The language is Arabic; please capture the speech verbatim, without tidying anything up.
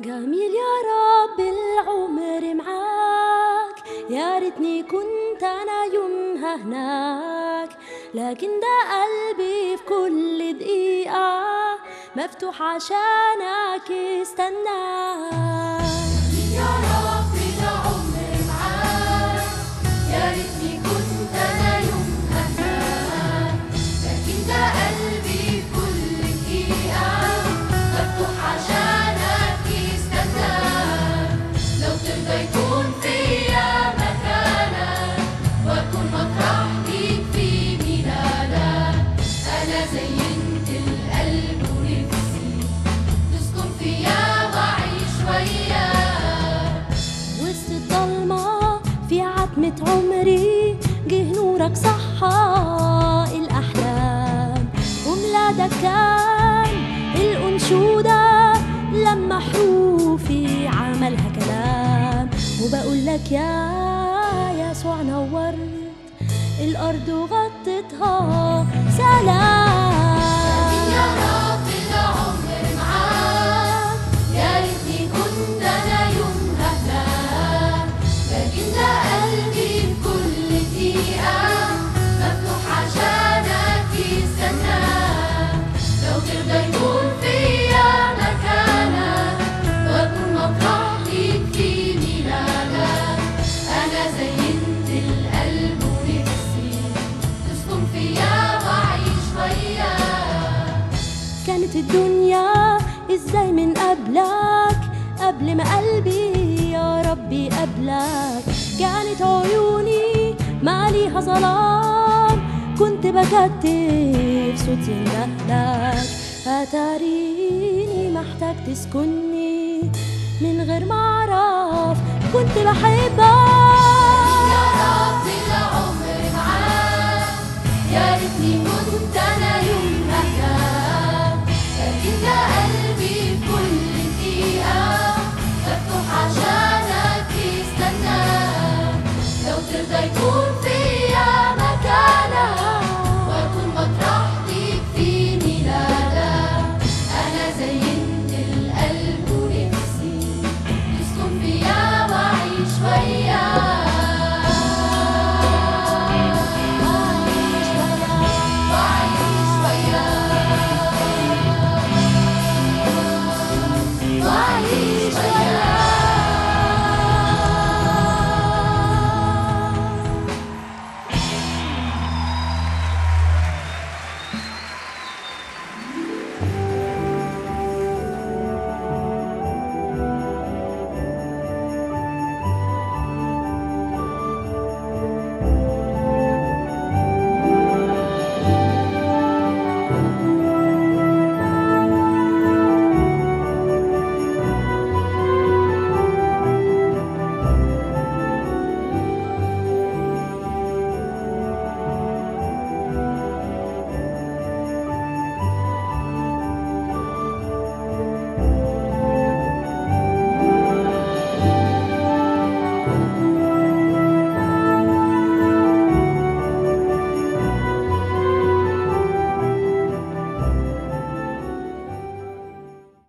جميل يا رب العمر معاك، يا ريتني كنت انا يومها هناك، لكن ده قلبي في كل دقيقة مفتوح عشانك استناك. يا رب العمر معاك، يا ريتني كنت انا يومها هناك، لكن ده قلبي في كل دقيقة مفتوح عشانك يستناك. لو ترضى يكون فيا مكانك واكون مطرح ليك في ميلادك، انا زينت القلب ونفسي تسكن فيا واعيش وياك. وسط الضلمة في عتمة عمري جه نورك صحى الأحلام، وميلادك كان الأنشودة لما حروفي عملها كلام، وبقول لك يا يسوع نورت الأرض وغطتها سلام. يا رب العمر معاك، يا ريتني كنت انا يومها هناك، لكن ده قلبي في كل دقيقة مفتوح عشانك يستناك. لو ترضى يكون فيا مكانك واكون مطرح ليك في ميلادك، انا زينت القلب ونفسي تسكن فيا واعيش وياك. كانت الدنيا ازاي من قبلك، قبل ما قلبي يا ربي قبلك، كانت عيوني ماليها ظلام، كنت بكتف صوتي ندهلك، اتاريني محتاج تسكنني من غير ما اعرف كنت بحبك. يا رب العمر معاك، يا ريتني كنت انا يومها هناك، لكن ده قلبي في كل دقيقة مفتوح عشانك يستناك. لو ترضى يكون